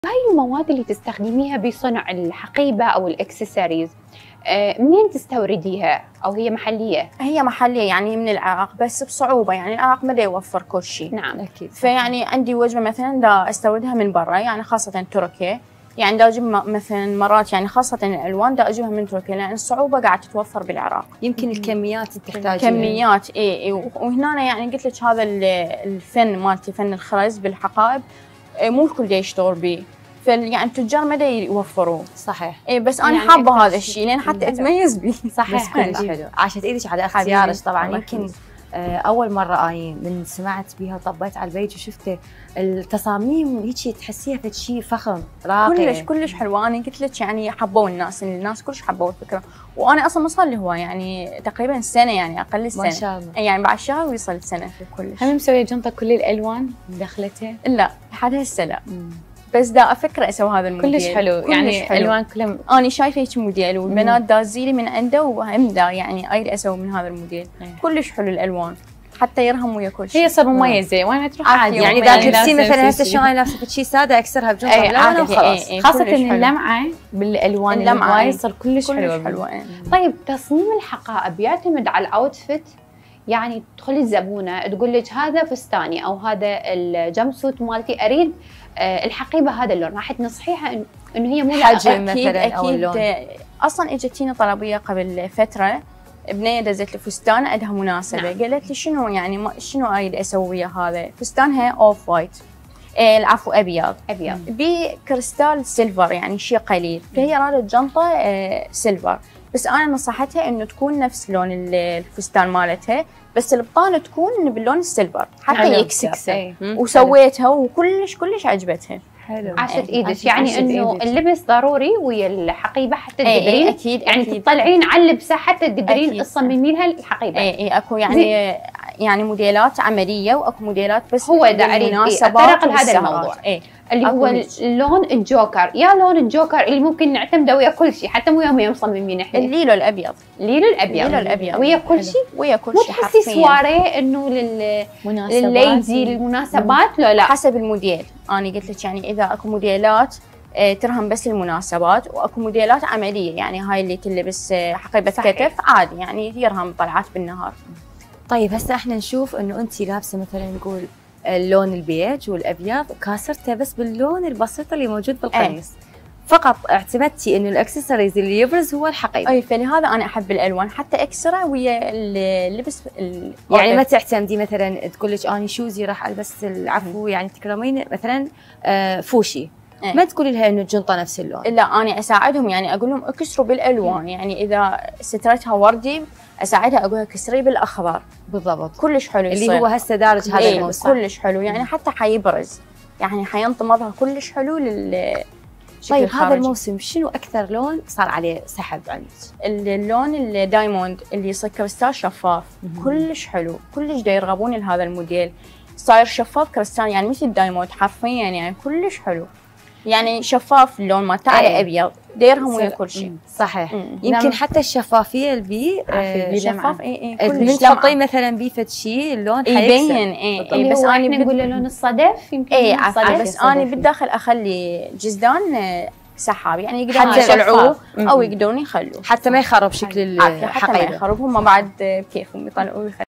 هاي المواد اللي تستخدميها بصنع الحقيبة أو الإكسسوارز منين تستورديها أو هي محلية؟ هي محلية يعني من العراق، بس بصعوبة، يعني العراق ما دا يوفر كل شيء. نعم أكيد. فيعني عندي وجبة مثلا دا استوردها من برا، يعني خاصة تركيا، يعني دا اجيب مثلا مرات يعني خاصة الألوان دا اجيبها من تركيا، لأن الصعوبة قاعدة تتوفر بالعراق. يمكن الكميات تحتاج كميات اي وهنا يعني قلت لك هذا الفن مالتي، فن الخرز بالحقائب مو الكل دا يشتغل به، يعني التجار ما دا يوفروه. صحيح. اي بس انا يعني حابه هذا الشيء لان حتى اتميز به. صحيح. حلو. عاشت ايدك على اختيارك طبعا. يمكن اول مره اني من سمعت بها وطبيت على البيت وشفت التصاميم هيك تحسيها في شيء فخم راقي. كلش حلوه. انا قلت لك يعني حبوا الناس كلش حبوا الفكره، وانا اصلا ما صار لي هو يعني تقريبا سنه، يعني اقل سنه ما شاء الله. يعني بعد شهر ويصل سنه في كلش. هم مسويه جنطه كل الالوان دخلتها؟ لا لحد هسه لا. بس دا افكر اسوي هذا الموديل. كلش حلو، يعني حلو. الوان كلهم. انا شايفه هيك موديل والبنات دازيلي من عنده، وهم دا يعني اريد اسوي من هذا الموديل. كلش حلو الالوان، حتى يرهم ويا كل شيء. هي صار مميزه وين تروح عادي، يعني اذا تلبسي مثلا هسه شلون انا لابسه شيء ساده اكسرها بجنطه ملونه وخلاص. خاصه ان اللمعه بالالوان الهواي صار كلش حلوه. طيب تصميم الحقائب يعتمد على الاوتفيت، يعني تدخل الزبونه تقول لك هذا فستاني او هذا الجمب سوت مالتي اريد الحقيبه هذا اللون، راح تنصحيها انه هي مو حجم مثلا او اللون؟ اصلا اجتيني طلبيه قبل فتره، بنيه دزت لي فستان عندها مناسبه. نعم. قالت لي شنو يعني شنو اريد اسوي هذا فستانها اوف وايت، العفو ابيض بكريستال سيلفر، يعني شيء قليل، فهي رادت جنطه سيلفر، بس انا نصحتها انه تكون نفس لون الفستان مالتها، بس البطانه تكون باللون السيلفر حتى يكسر. وسويتها وكلش عجبتها. حلو. عاشت ايدك، يعني انه اللبس ضروري ويا الحقيبه حتى تقدرين اكيد يعني تطلعين على اللبسه حتى تقدرين تصممين لها الحقيبه. اي اكو يعني موديلات عمليه واكو موديلات بس هو دا اريد اتطرق لهذا الموضوع اللي هو لون الجوكر. يا لون الجوكر اللي ممكن نعتمده ويا كل شيء، حتى مو يوميا مصممين احنا. الليلو الابيض ويا كل شيء مو تحسي سواريه انه للليدي للمناسبات؟ لا حسب الموديل. انا قلت لك يعني اذا اكو موديلات ترهم بس المناسبات، واكو موديلات عمليه، يعني هاي اللي تلبس حقيبه كتف عادي، يعني يرهم طلعات بالنهار. طيب هسه احنا نشوف انه انت لابسه مثلا نقول اللون البيج والابيض كاسرته بس باللون البسيط اللي موجود بالقميص. فقط اعتمدتي انه الاكسسوارز اللي يبرز هو الحقيبه. اي فلهذا انا احب الالوان حتى اكسره ويا اللبس. يعني ما تعتمدي مثلا تقول لك اني شوزي راح البس العفو يعني تكرمين مثلا فوشي، ما تقولي لها انه الجنطه نفس اللون. لا انا اساعدهم، يعني اقول لهم اكسروا بالالوان. يعني اذا سترتها وردي اساعدها اقول لها كسري بالاخضر. بالضبط. كلش حلو اللي هو هسه دارج هذا الموسم. كلش حلو، يعني حتى حيبرز، يعني حينطمضها كلش حلو طيب هذا الموسم شنو اكثر لون صار عليه سحب عندك؟ اللون الدايموند اللي يصير كريستال شفاف. كلش حلو، كلش دا يرغبون لهذا الموديل، صاير شفاف كريستال يعني مثل الدايموند حرفيا، يعني كلش حلو، يعني شفاف اللون مالته على ابيض، ديرهم ويا كل شيء. صحيح. يمكن حتى الشفافيه البي شفاف. كلش تحطيه مثلا بيفد شيء اللون حيبين. بس انا نقول له لون الصدف يمكن. بس انا بالداخل اخلي جزدان سحاب، يعني يقدرون يشلعوه او يقدرون يخلوه حتى ما يخرب شكل الحقيبه. حتى ما يخرب، هم بعد بكيفهم يطلعوه